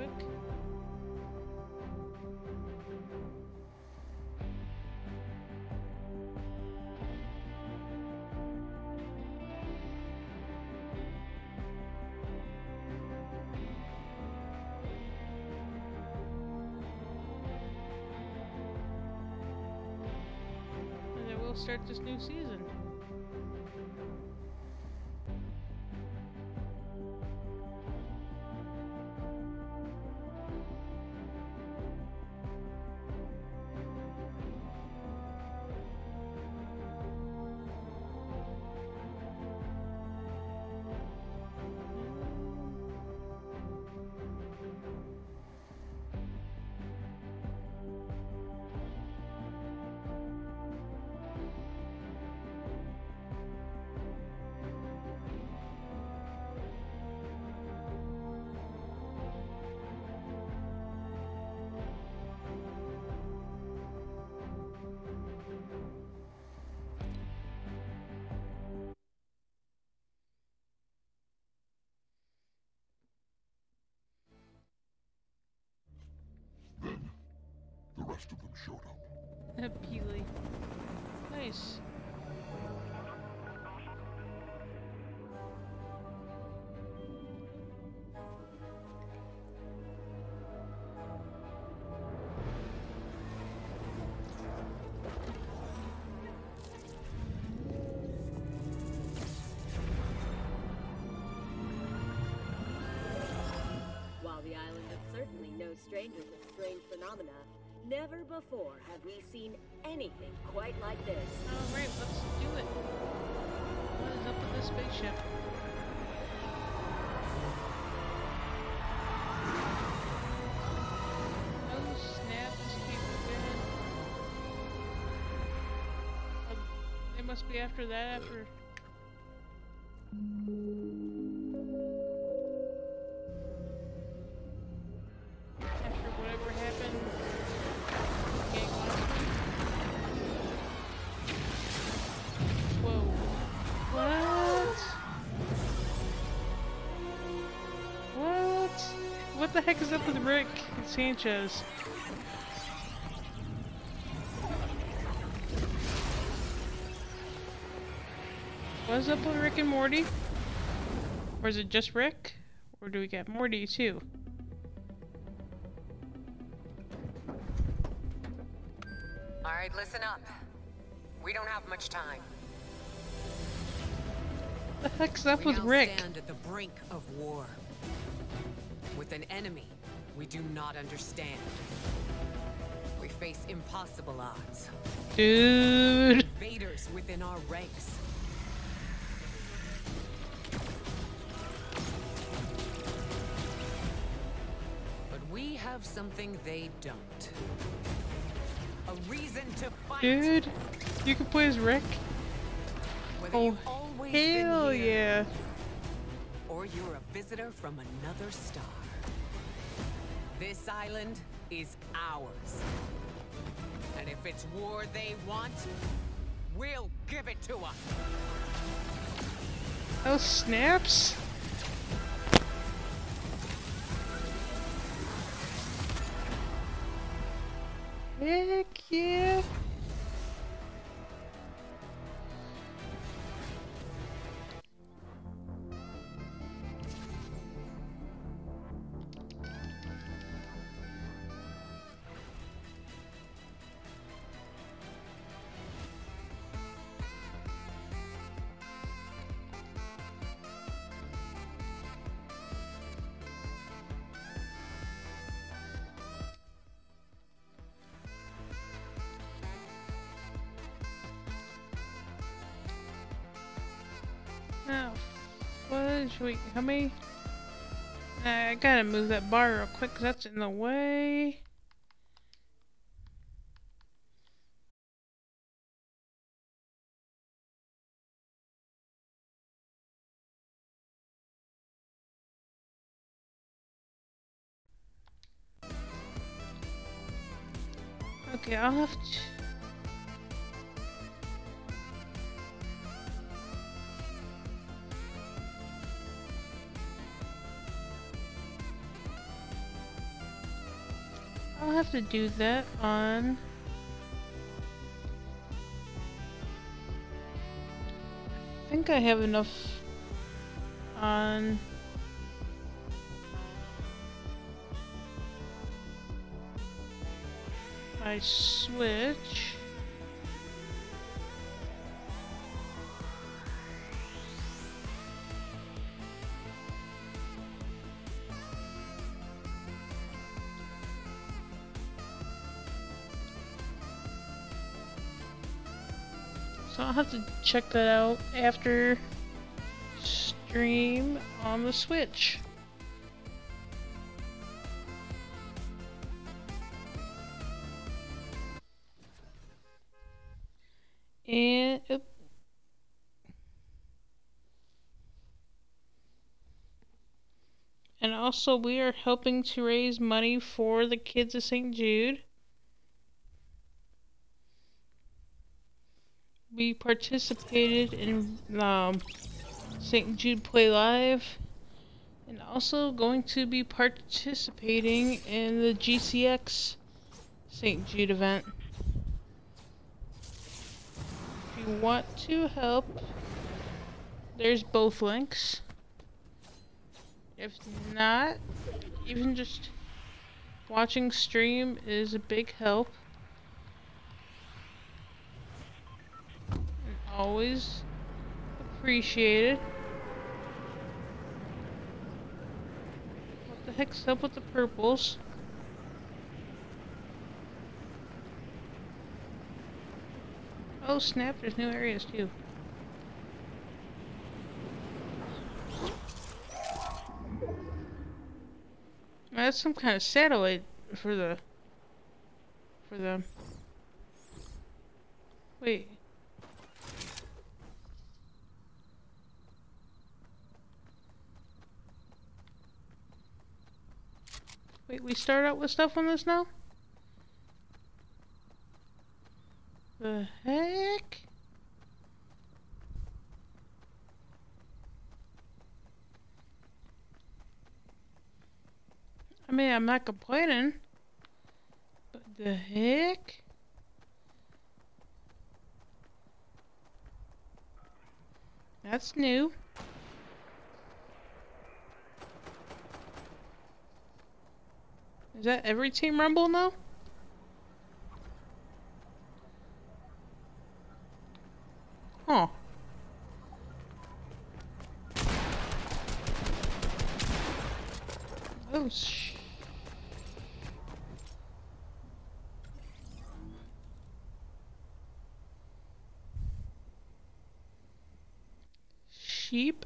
Rick? And then we'll start this new season. Then, the rest of them showed up. Peely. Nice. While the island is certainly no stranger to strange phenomena, never before have we seen anything quite like this. Alright, let's do it. What is up with this spaceship? Oh snap, just keep moving. They must be after that after... After whatever happened. Gang last week. Whoa. What? What? What the heck is up with Rick and Sanchez? What's up with Rick and Morty? Or is it just Rick? Or do we get Morty too? Alright, listen up. We don't have much time. The heck's up We with now Rick? stand at the brink of war. With an enemy we do not understand. We face impossible odds. Dude. Invaders within our ranks. But we have something they don't. A reason to fight. Dude, you can play as Rick? Whether Oh, you've always been hell here, yeah. or you're a visitor from another star. This island is ours. And if it's war they want, we'll give it to them. Oh, snaps? Heck yeah. Now, fudge. Wait, how many? I gotta move that bar real quick because that's in the way. Okay, I'll have to. I'll have to do that on... I think I have enough on... my Switch. So I'll have to check that out after stream on the Switch. And and also we are helping to raise money for the kids of St. Jude. We participated in St. Jude Play Live, and also going to be participating in the GCX St. Jude event. If you want to help, there's both links. If not, even just watching stream is a big help. And always appreciated. What the heck's up with the purples? Oh snap, there's new areas too. That's some kind of satellite for the wait. Wait, we start out with stuff on this now? The heck? I mean, I'm not complaining, but the heck? That's new. Is that every Team Rumble now? Huh. Oh, sheep.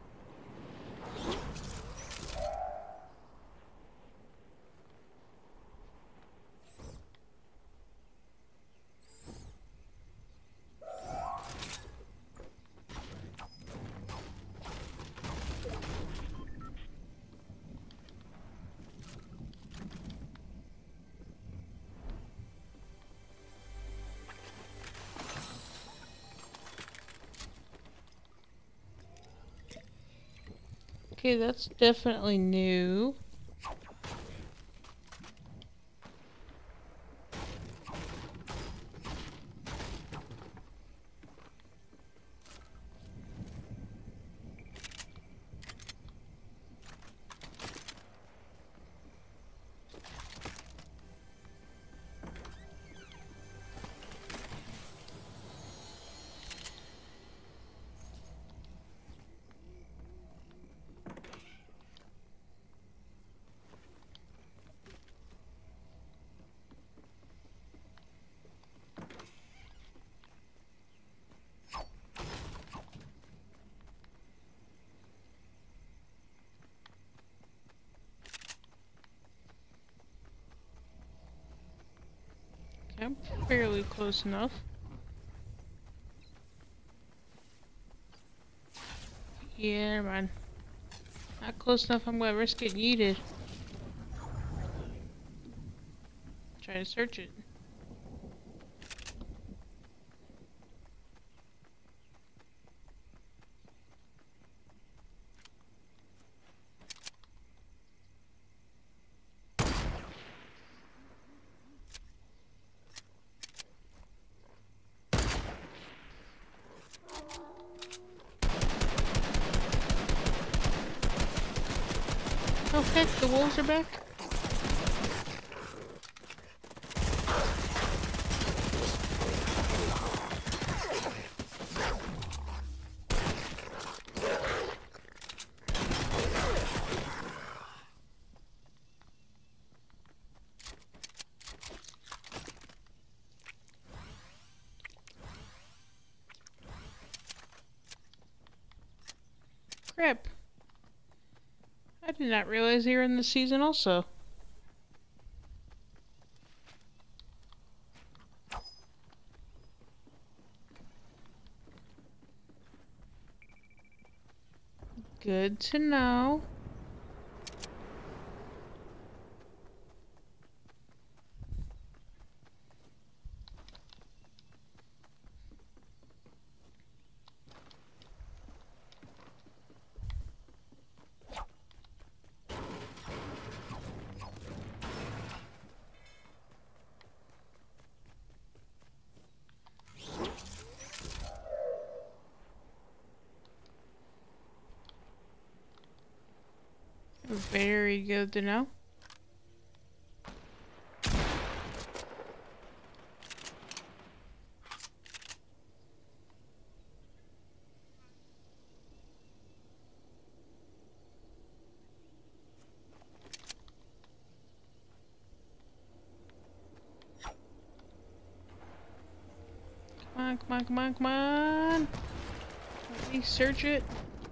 Okay, that's definitely new. I'm fairly close enough. Yeah, never mind. Not close enough, I'm gonna risk getting yeeted. Try to search it. Heck, the wolves are back. Crap. I did not realize they were in the season also. Good to know. Very good to know. Come on, come on, come on, come on. Let me search it.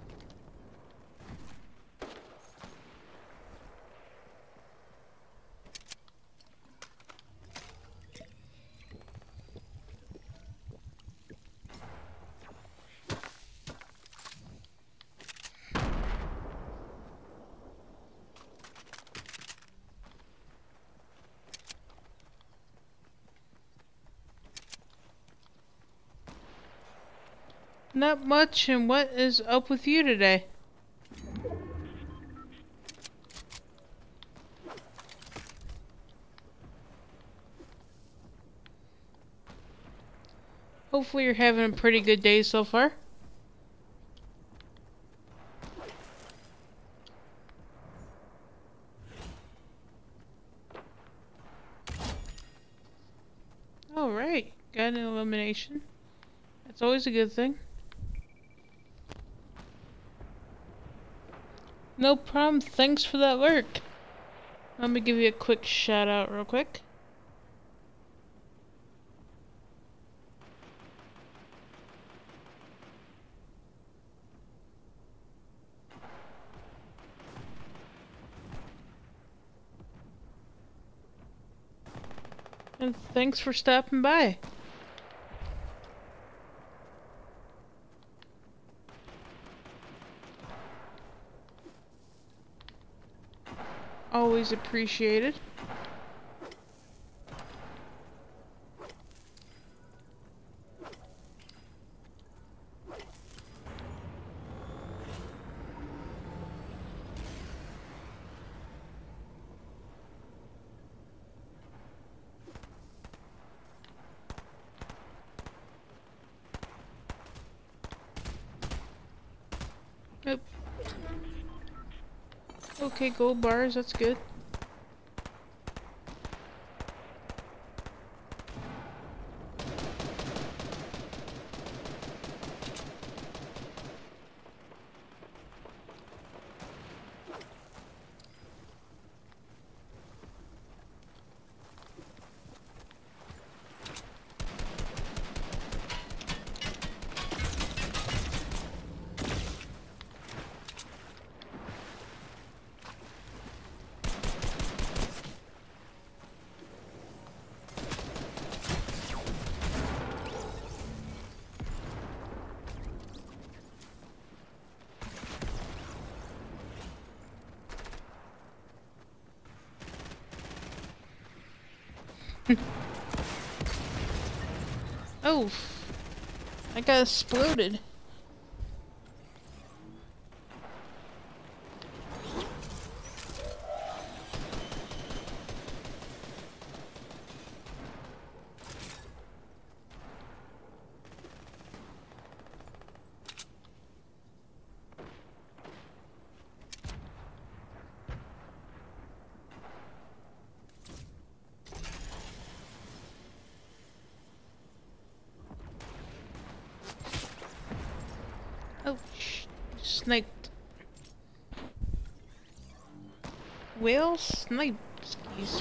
Not much, and what is up with you today? Hopefully you're having a pretty good day so far. Alright, got an elimination. That's always a good thing. No problem, thanks for that lurk. Let me give you a quick shout out real quick. And thanks for stopping by. Always appreciated. Yep. Okay, gold bars, that's good. Oh, I got exploded. sniped. Whale snipe skis.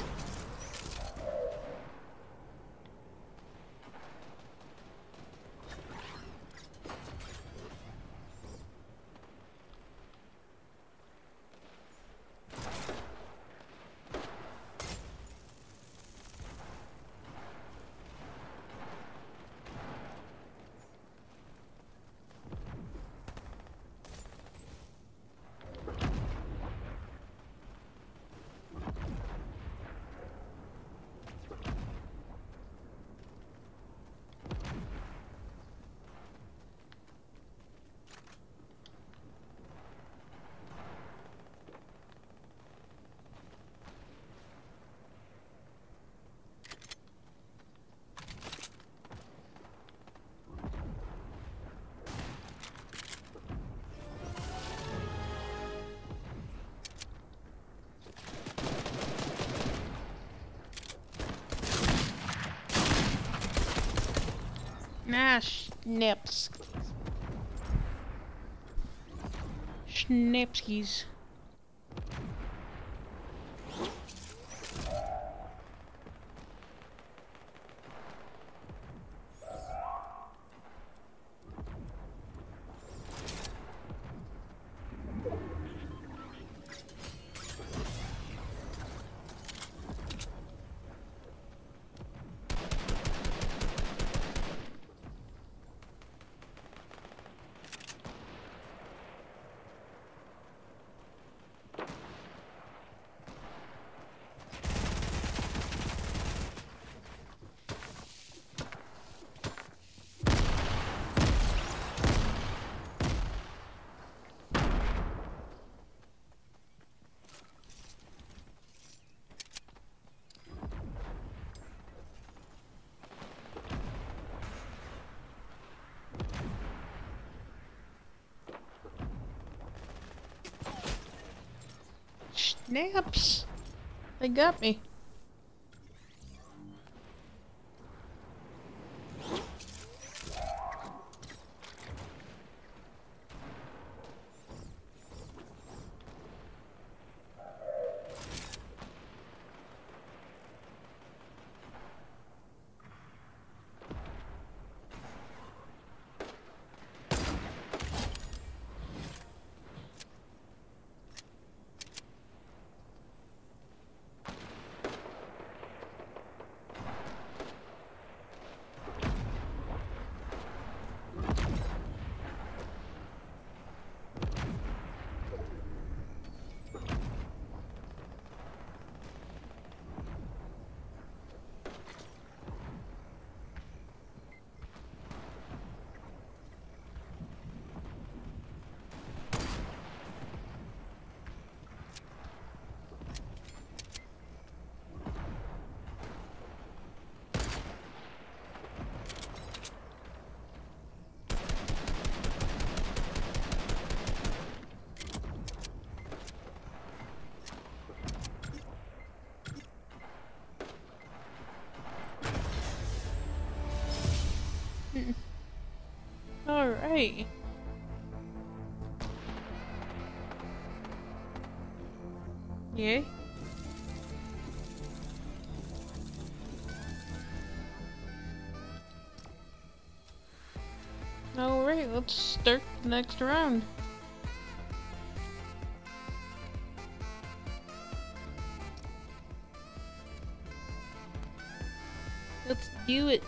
Nah, schnips. Schnipskis. Snaps! They got me. Alright. Yeah. Alright, let's start the next round. Let's do it.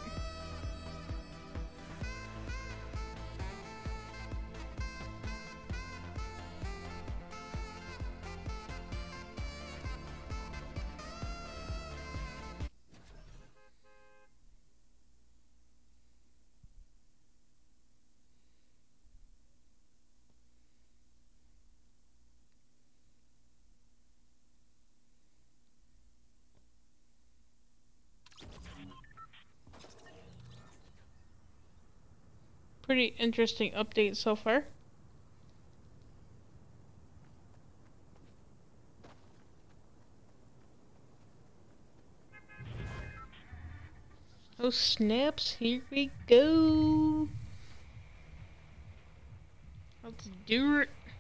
Pretty interesting update so far. Oh snaps, here we go. Let's do it.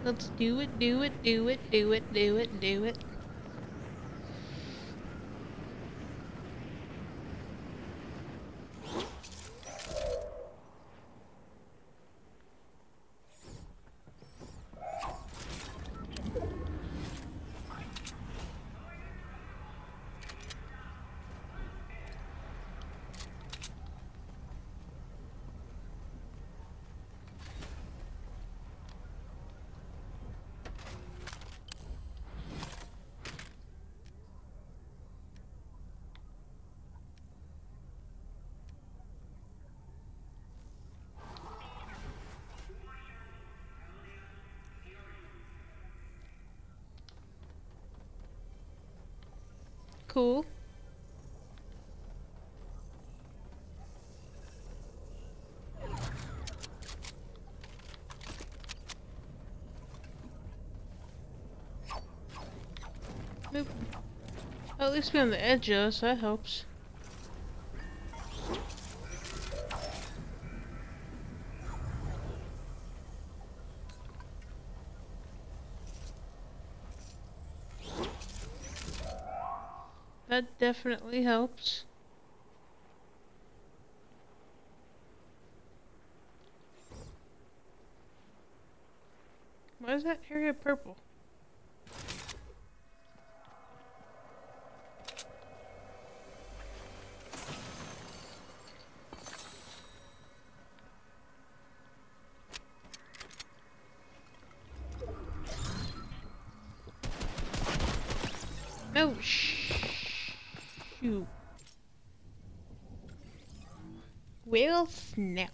Let's do it, do it, do it, do it, do it, do it. Cool. Nope. At least be on the edge of us, that helps. That definitely helps. Why is that area purple? No, shoot. Well, snaps.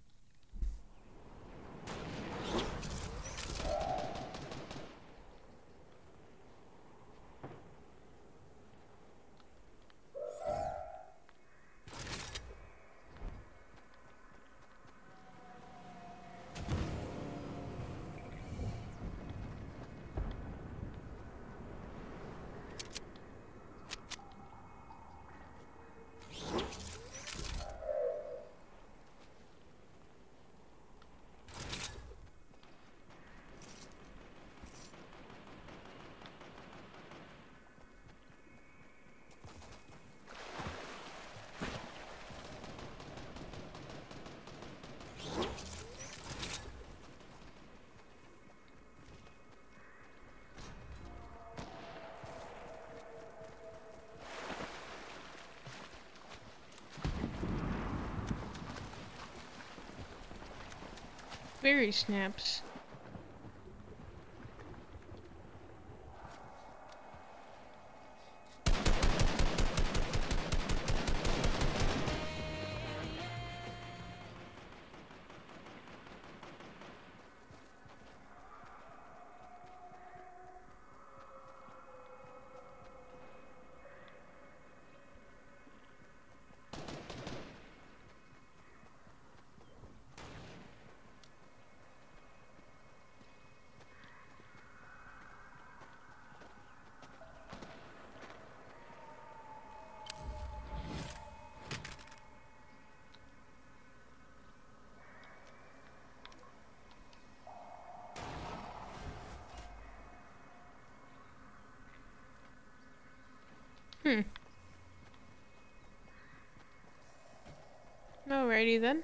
Berry snaps. Alrighty then.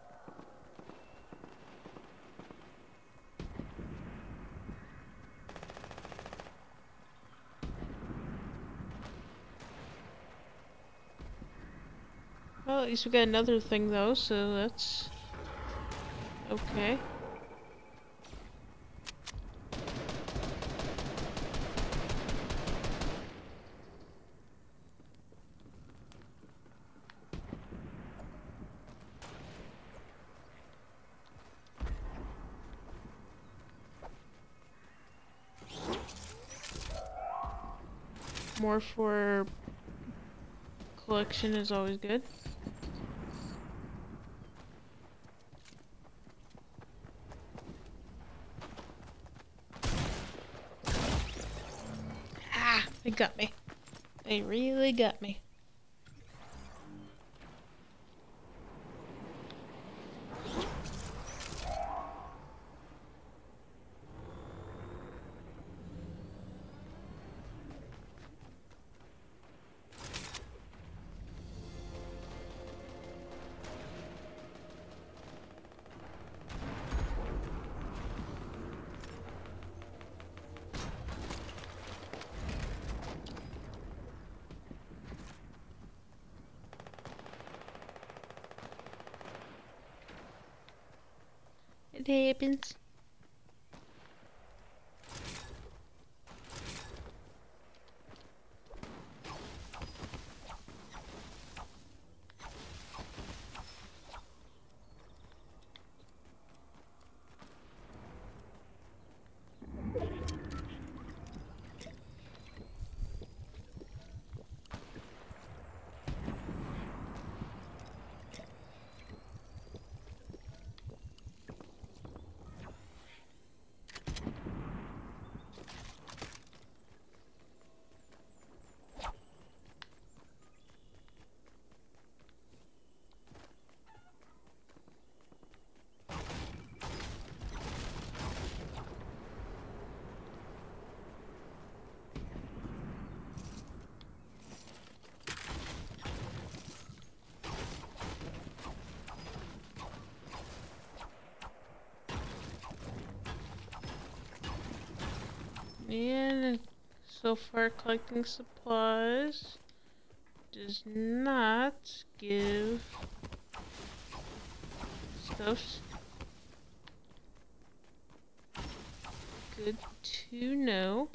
Well, at least we got another thing though, so that's okay. More for collection is always good. Ah, they got me. They really got me. It happens. And so far collecting supplies does not give stuffs. Good to know.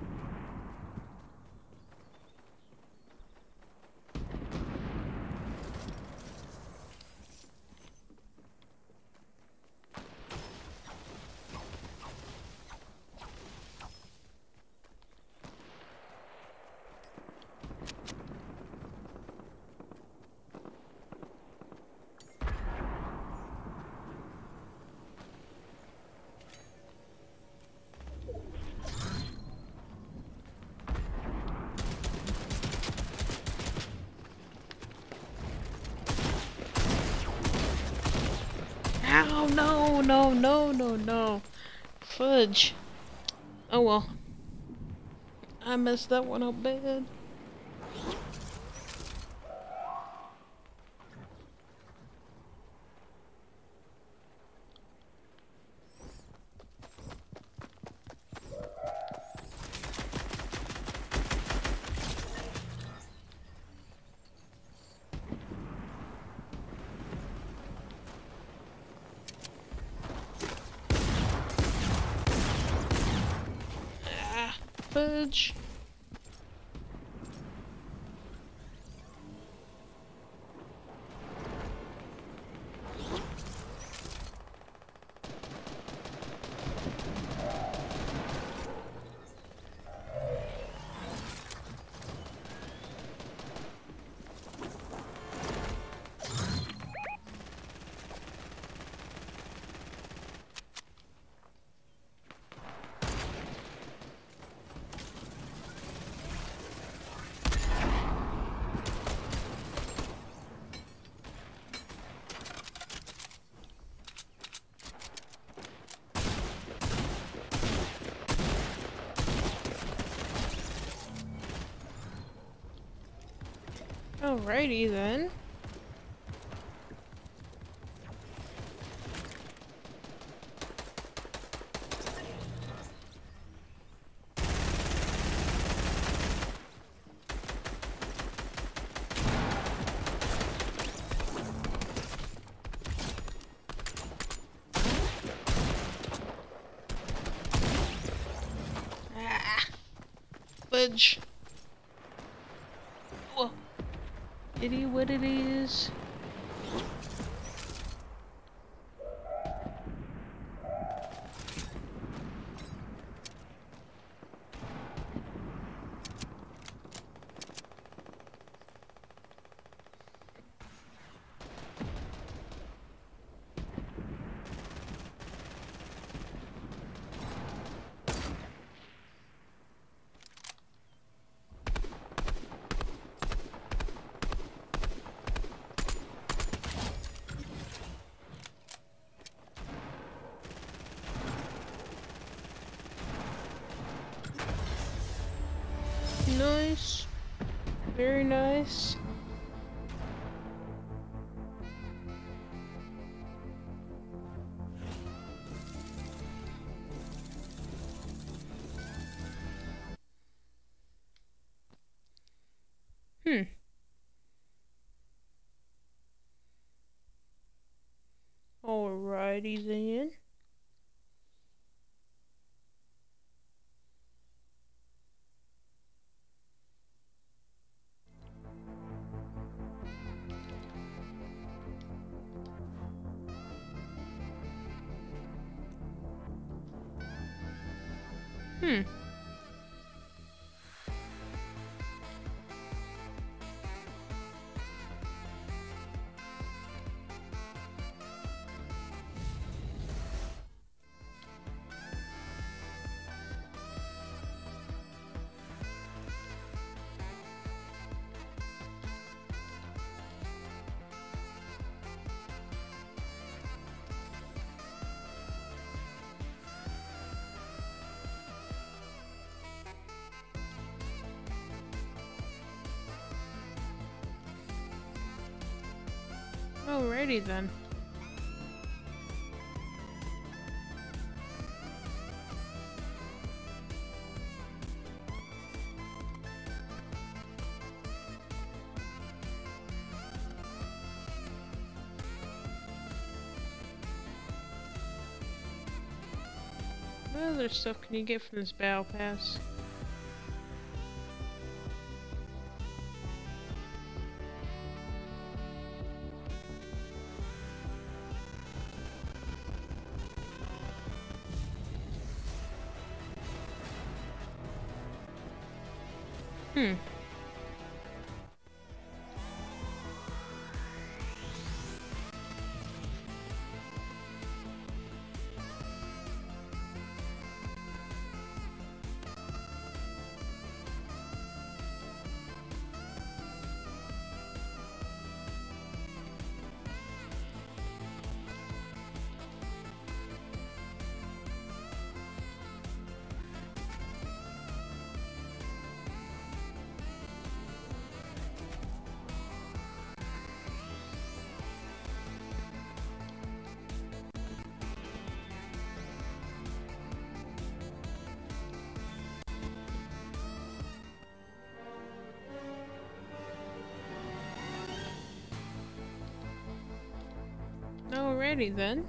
Ow, no, no, no, no, no. Fudge. Oh well. I messed that one up bad. Ah, fudge. Alrighty then. Ah, fudge. Whoa. It is what it is. Nice. Very nice. Alrighty then. Hmm. Alrighty then. What other stuff can you get from this battle pass? Hmm. Alrighty then.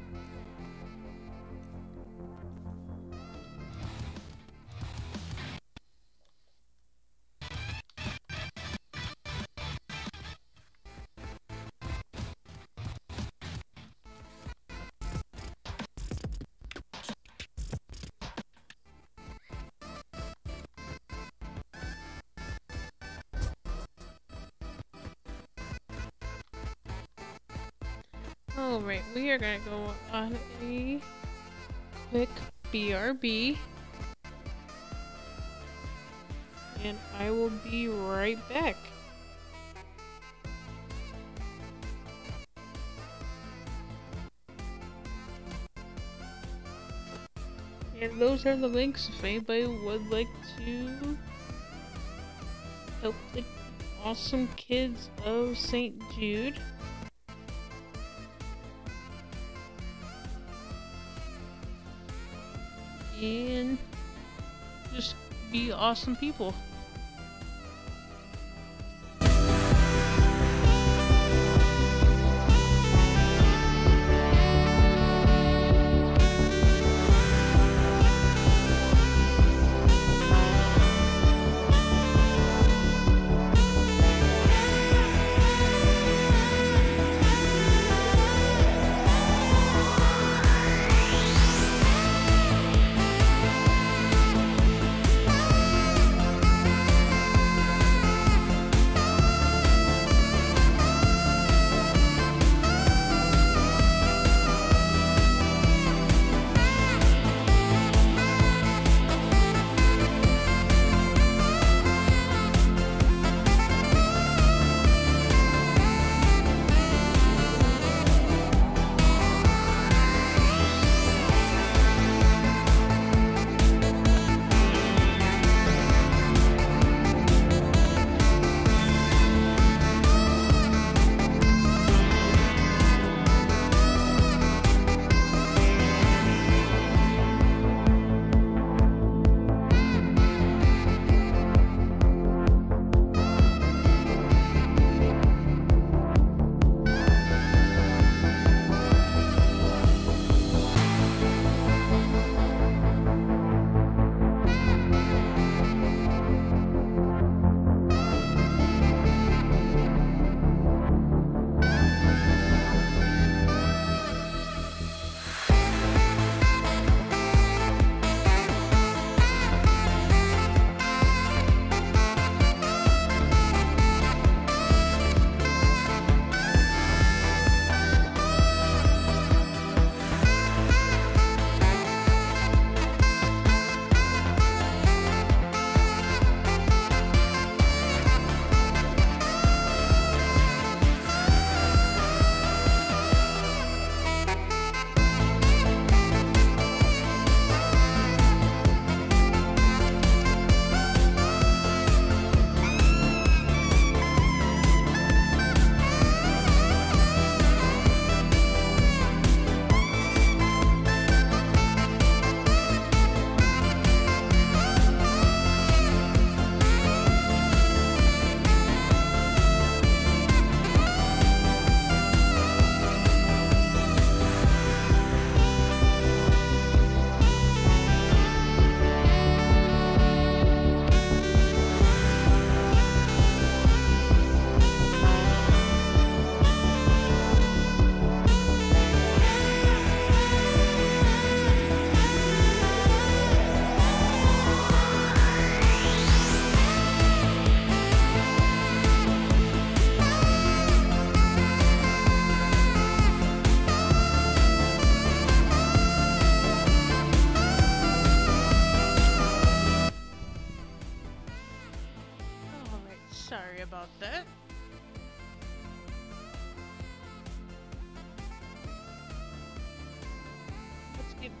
Alright, we are gonna go on a quick BRB. And I will be right back. And those are the links if anybody would like to help the awesome kids of St. Jude. And just be awesome people.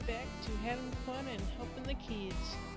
back to having fun and helping the kids.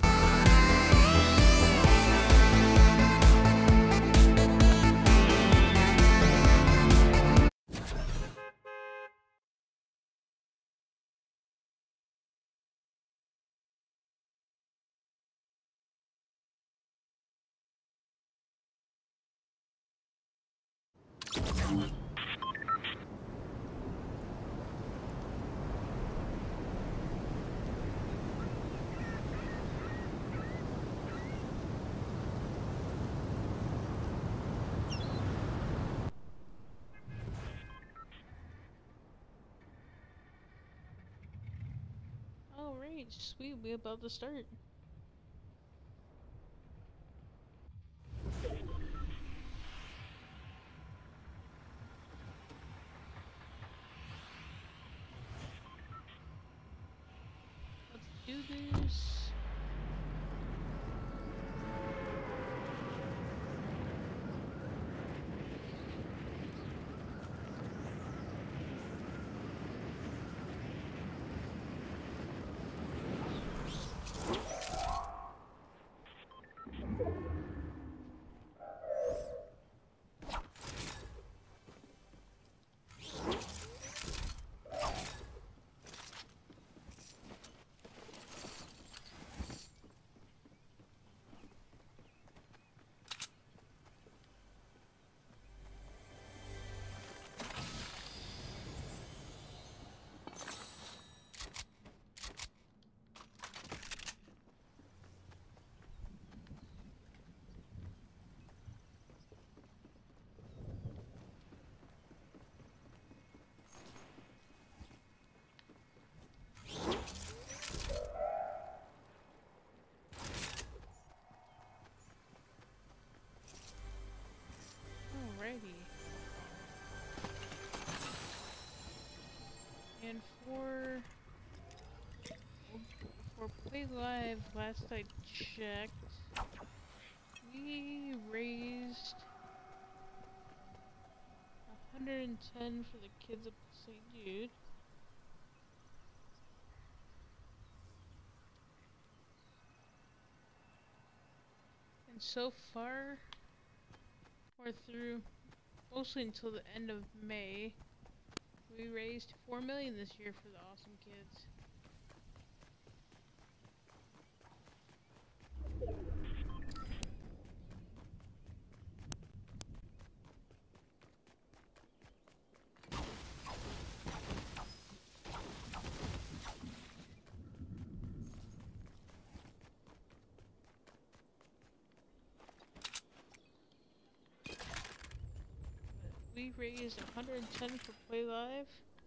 Alright, sweet, we're about to start. Let's do this. Alrighty. And for Play Live, last I checked, we raised 110 for the kids up at St Jude. And so far, or through mostly until the end of May, we raised $4 million this year for the awesome kids. We raised 110 for Play Live.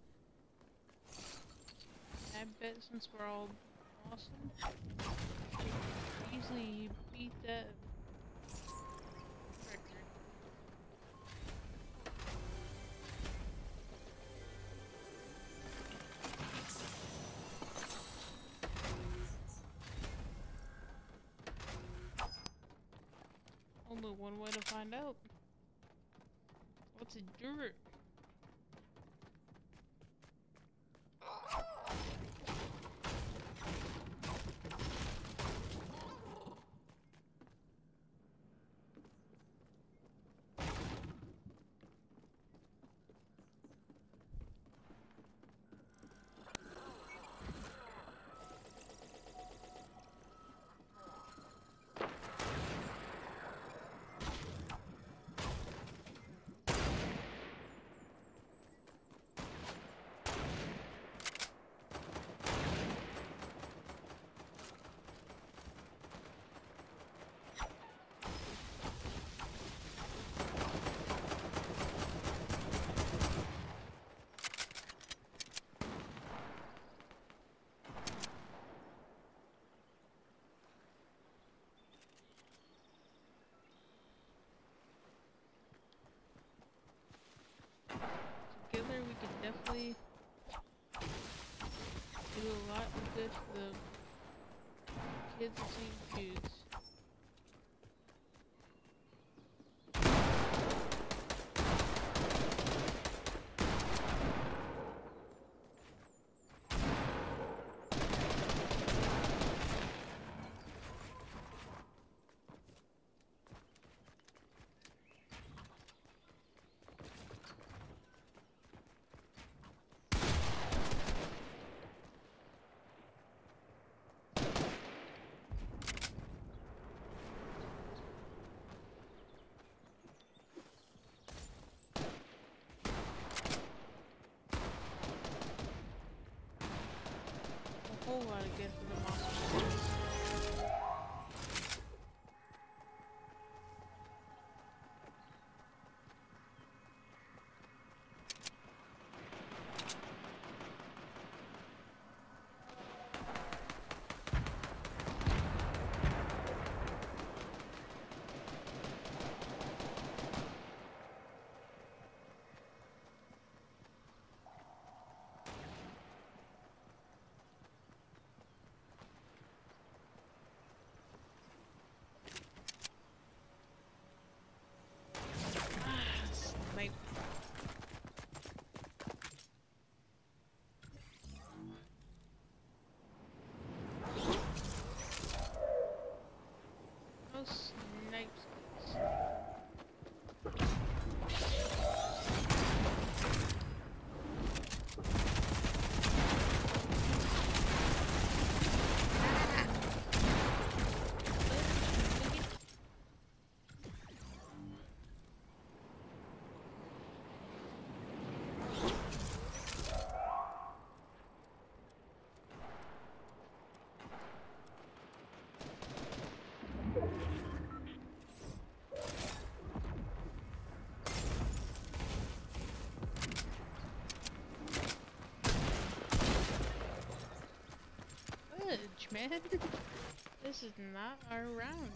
I bet since we're all awesome, we can easily beat that record. Only one way to find out. What's a dirt? Together we could definitely do a lot of good for the kids at St Judes. man. This is not our round.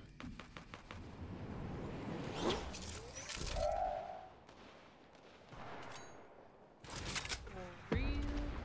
For real.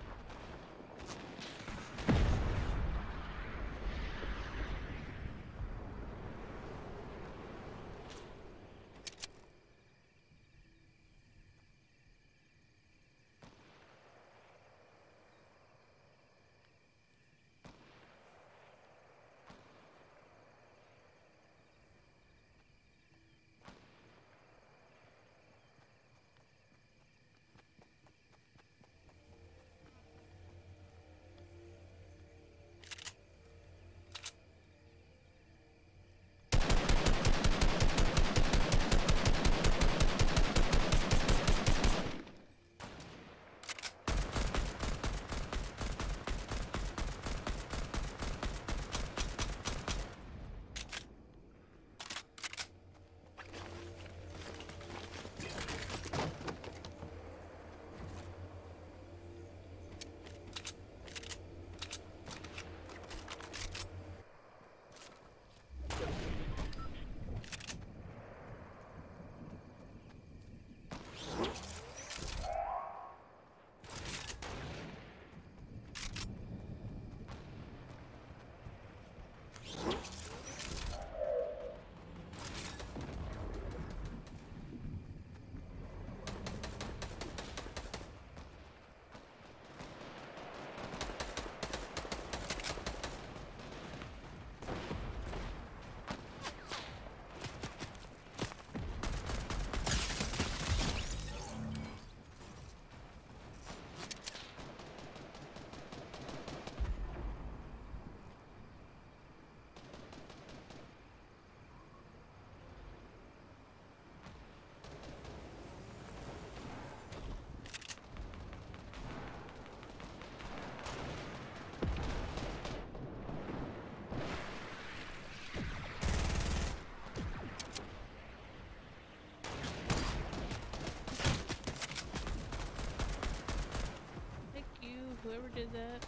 Whoever did that.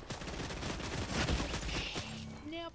Nope.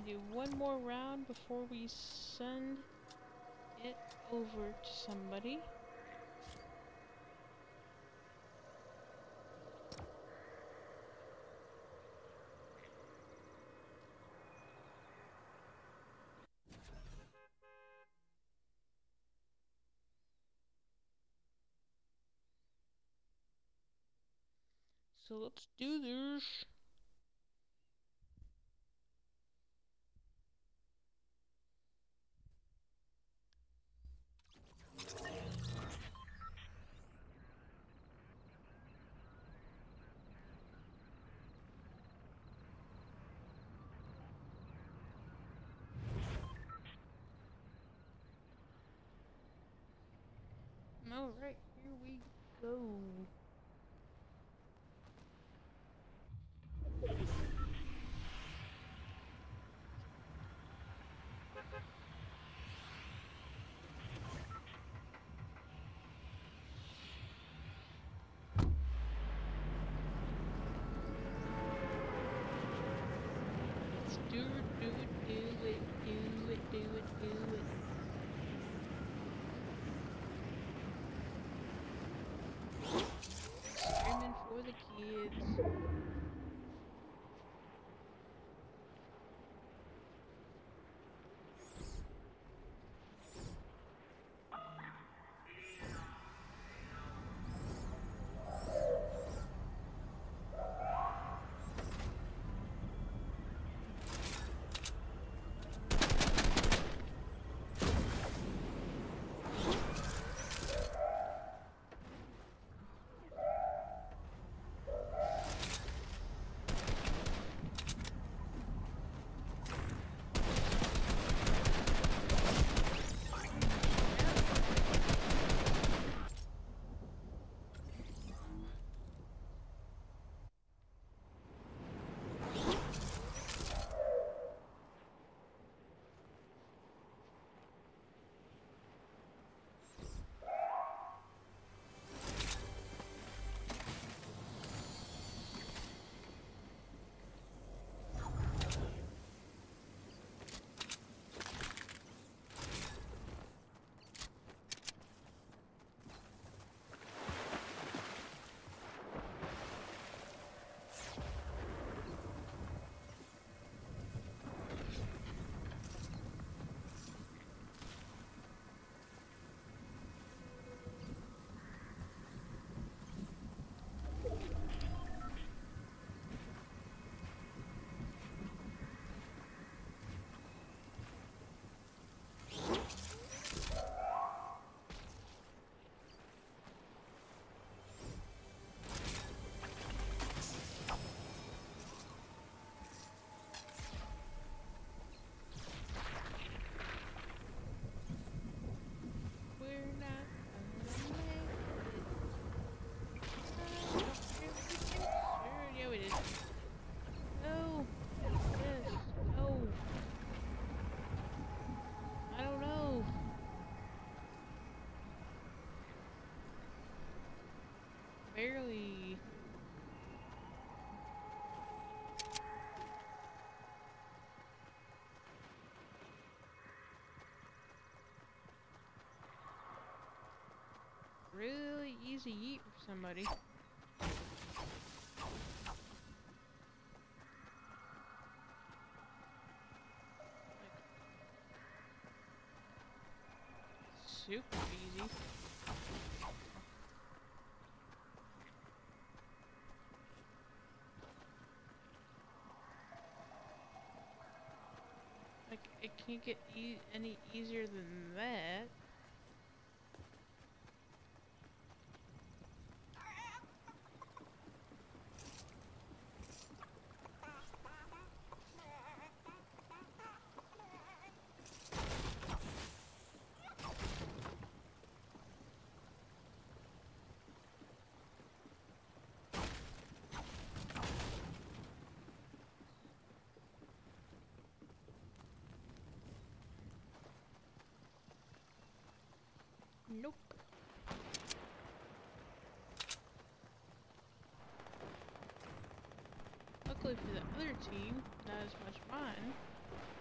do one more round before we send it over to somebody. So let's do this. Alright, here we go. Let's do it, do it, do it, do it, do it, do it. Screaming for the kids. Barely. Really easy eat for somebody. Super easy. Like, it can't get any easier than that. Nope. Luckily for the other team, not as much fun.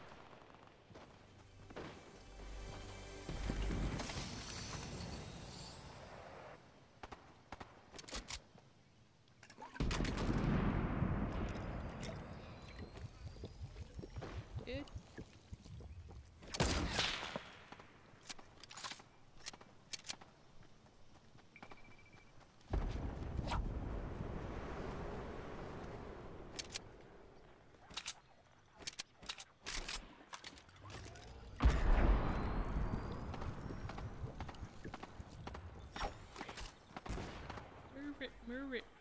Move it.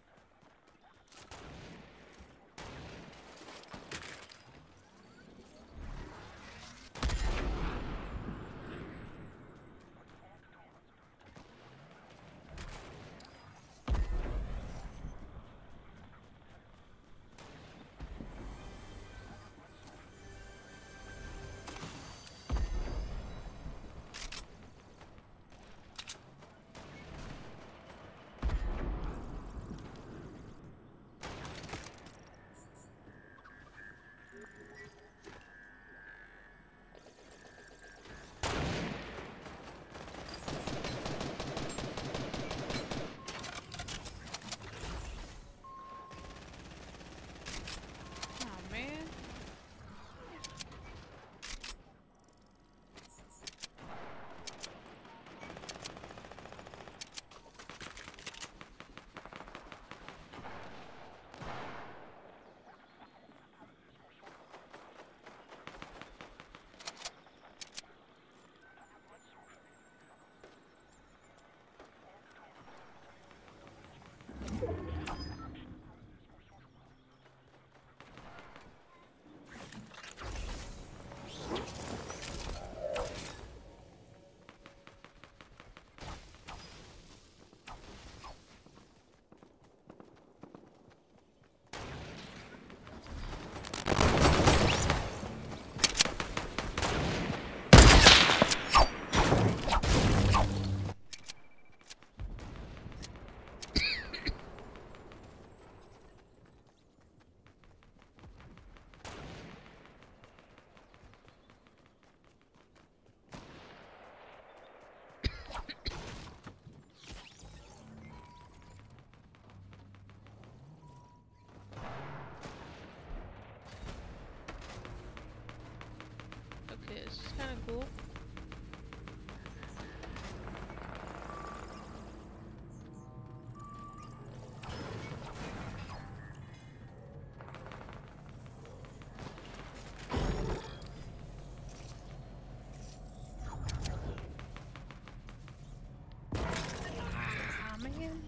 Okay, this is kind of cool. Ah, man.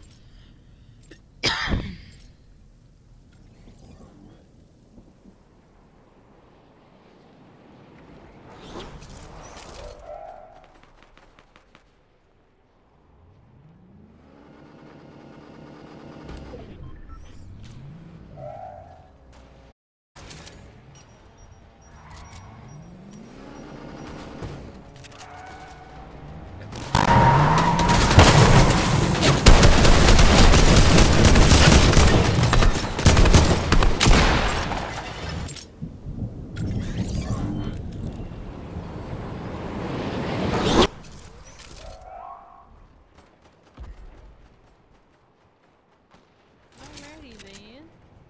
Alrighty then.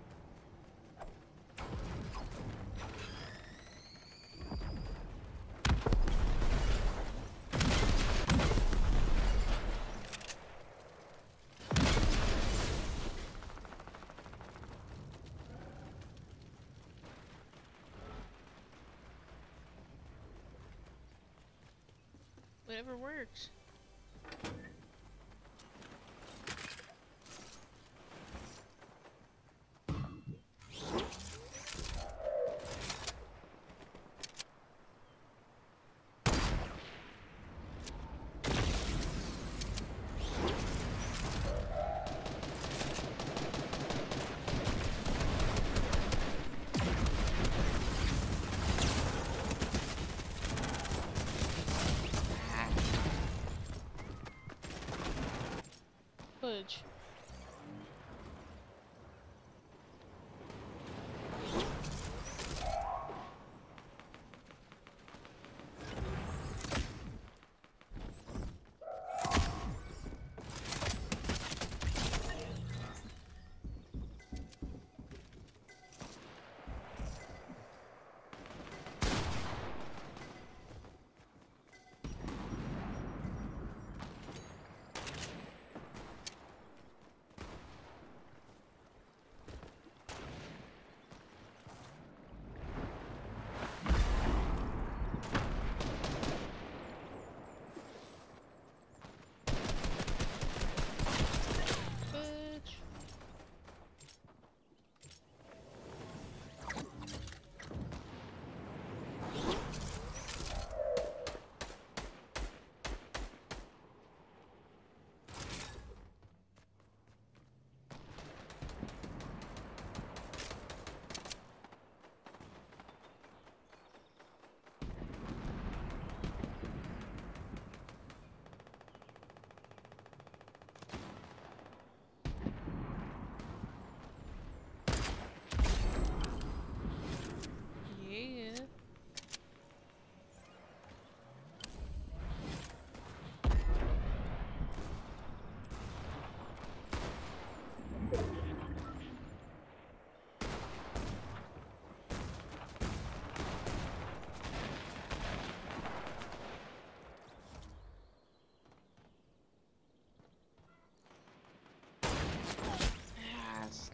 Whatever works. Fudge.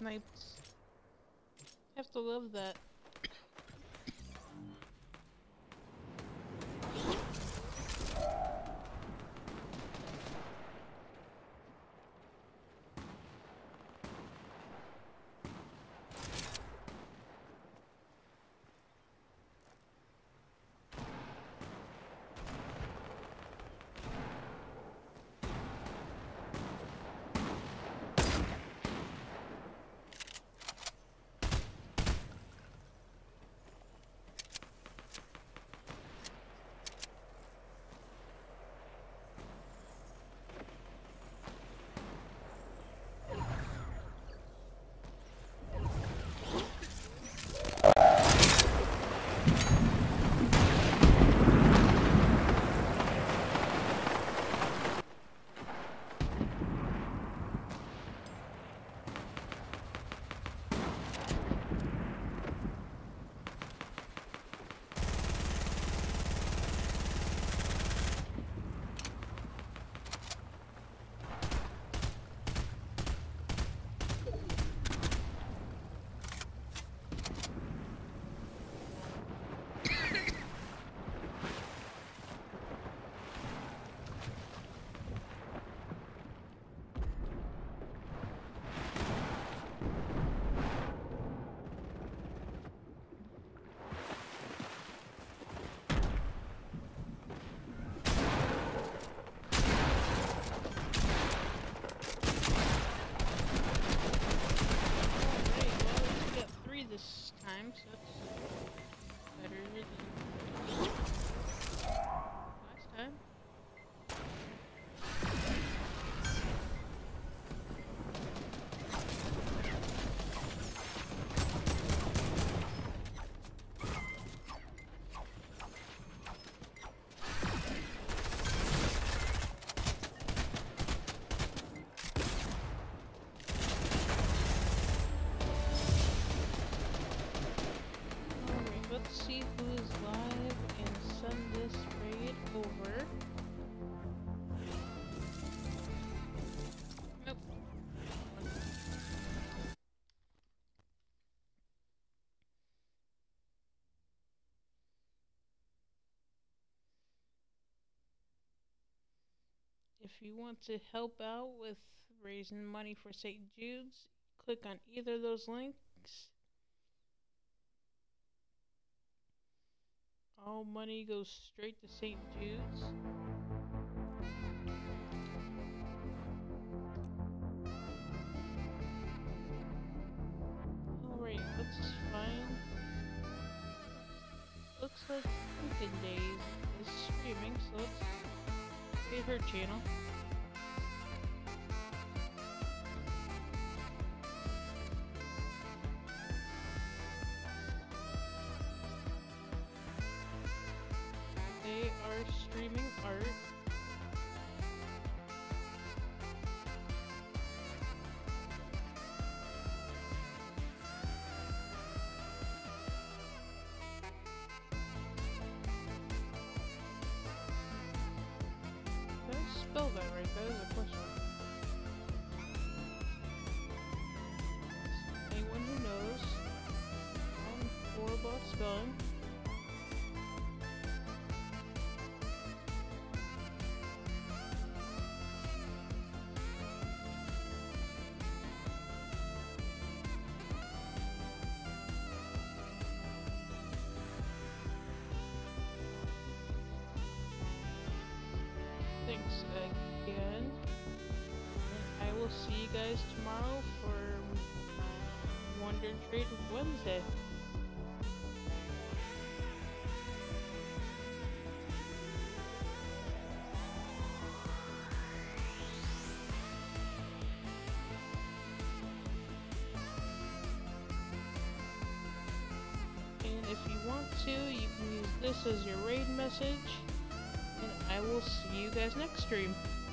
sniped. Have to love that. This time, so it's better than last time. Let's see who is live and send this raid over. Nope. If you want to help out with raising money for St. Jude's, click on either of those links. All money goes straight to St. Jude's. Alright, let's find... Looks like Pumpkin Days is streaming, so let's hit her channel. They are streaming art. Did I spell that right? That is a question. Anyone who knows, I'm poor about spelling. Thanks again. And I will see you guys tomorrow for Wonder Trade Wednesday. And if you want to, you can use this as your raid message. And I will see you guys next stream.